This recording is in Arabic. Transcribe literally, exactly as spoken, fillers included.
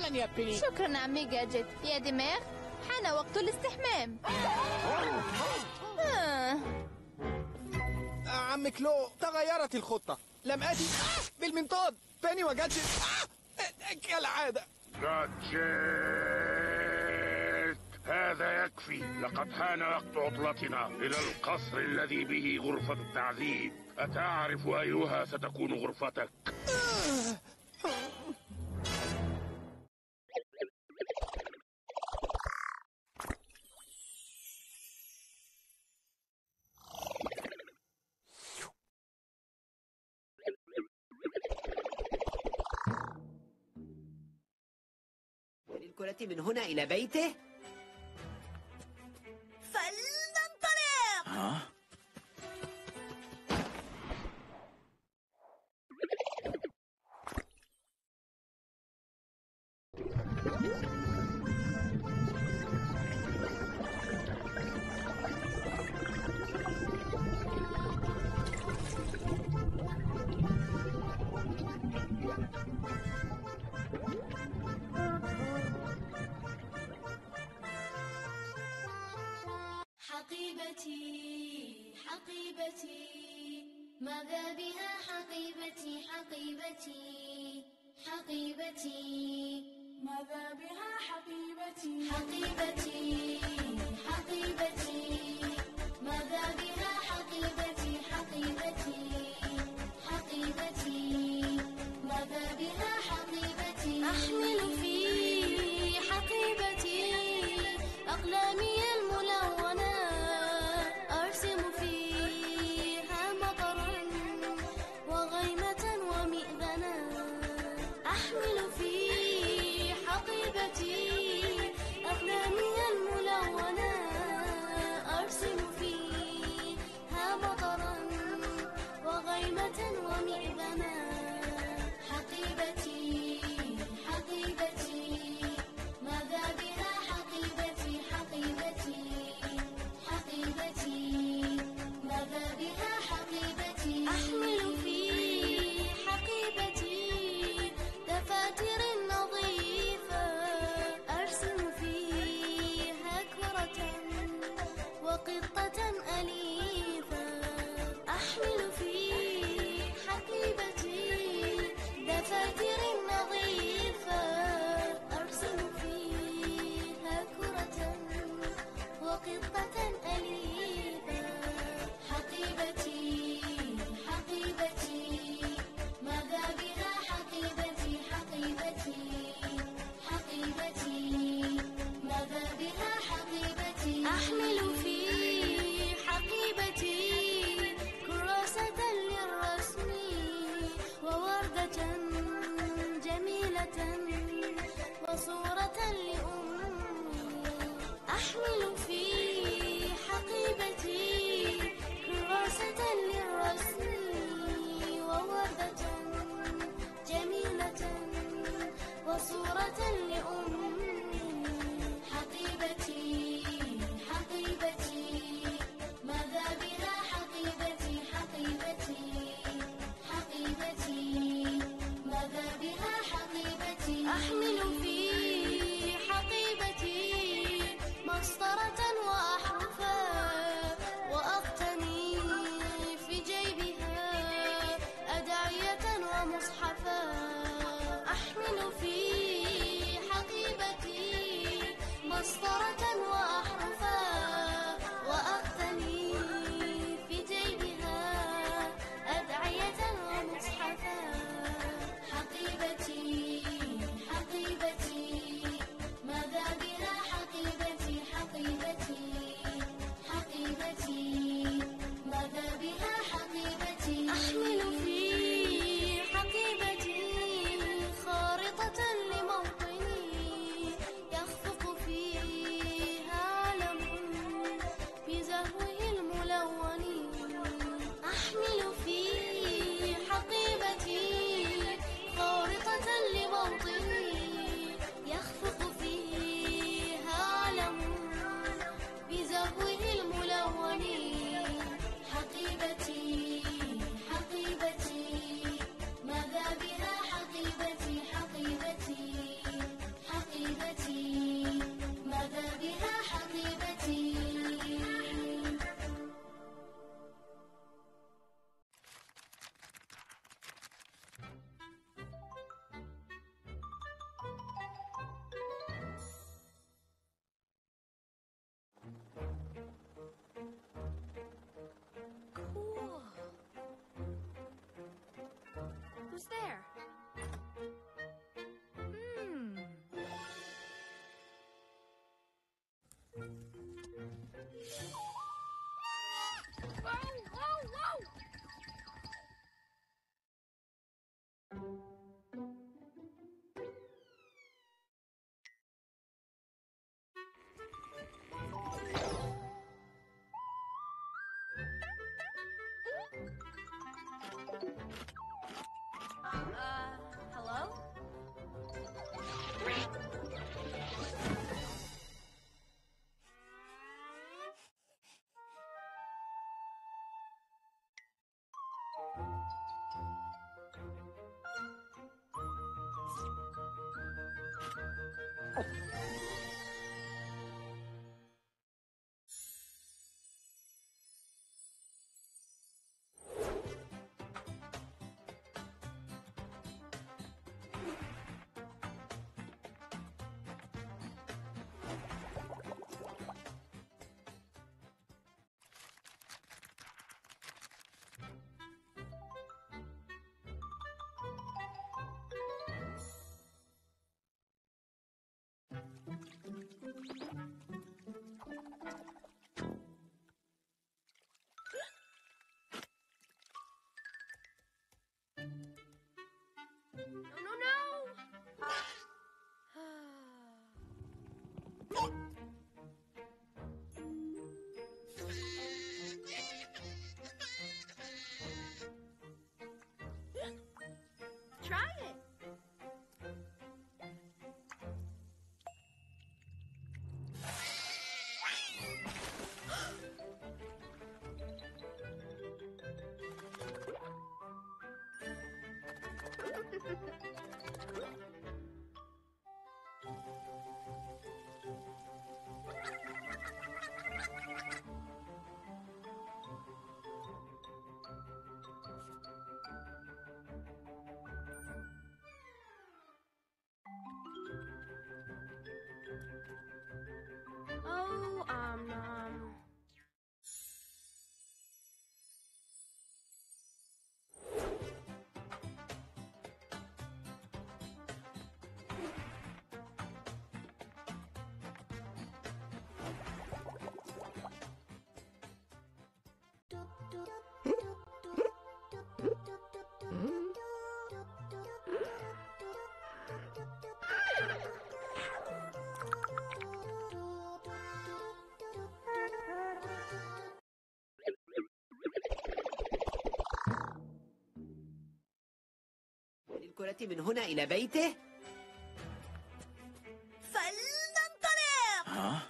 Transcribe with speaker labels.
Speaker 1: يا بيلي.
Speaker 2: شكرا عمي جاجت. يا دماغ، حان وقت الاستحمام. آه.
Speaker 1: عم كلو، تغيرت الخطة. لم أتي آه! بالمنطاد. باني وجدت آه! كالعادة.
Speaker 3: جاجيت، هذا يكفي. لقد حان وقت عطلتنا إلى القصر الذي به غرفة التعذيب. أتعرف أيها ستكون غرفتك؟
Speaker 4: للكرة من هنا إلى بيته.
Speaker 5: فلننطلق.
Speaker 6: ها؟
Speaker 7: حقيبتي حقيبتي ماذا بها حقيبتي حقيبتي حقيبتي ماذا بها حقيبتي حقيبتي حقيبتي ماذا بها حقيبتي حقيبتي حقيبتي ماذا بها حقيبتي أحمل في حقيبتي أقلامي الملونة أرسم فيها مطرا وغيمة ومئذنة أحمل في حقيبتي أقلامي الملونة أرسم فيها مطرا وغيمة ومئذنة حقيبتي حقيبتي ماذا بها حقيبتي حقيبتي حقيبتي ماذا بها حقيبتي أحمل في حقيبتي دفاتر نظيفة أرسم فيها كرة وقطة أليفة أحمل في حقيبتي دفاتر نظيفة أرسم فيها كرة وقطة أليفة حقيبتي حقيبتي ماذا بها حقيبتي حقيبتي حقيبتي ماذا بها حقيبتي أحمل في حقيبتي كراسة للرسم ووردة جميلة وصورة لأمي أحمل في حقيبتي كراسة للرسم ووردة جميلة وصورة لأمي حقيبتي حقيبتي ماذا بها حقيبتي حقيبتي حقيبتي ماذا بها حقيبتي أحمل في حقيبتي مسطرة وأحرفا وأقتني في جيبها أدعية ومصحفا أحمل في حقيبتي مسطرة وأحرفا وأقتني في جيبها أدعية ومصحفا حقيبتي حقيبتي
Speaker 5: No, no, no! Try it. Oh, Om Nom.
Speaker 4: للكرة من هنا إلى بيته.
Speaker 5: فلننطلق!
Speaker 1: ها؟